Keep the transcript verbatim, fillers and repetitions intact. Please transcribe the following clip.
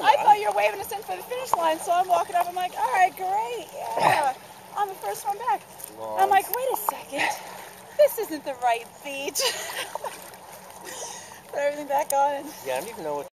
I thought you were waving us in for the finish line, so I'm walking up. I'm like, all right, great, yeah. I'm the first one back. Long. I'm like, wait a second. This isn't the right beach. Put everything back on. And... Yeah, I don't even know what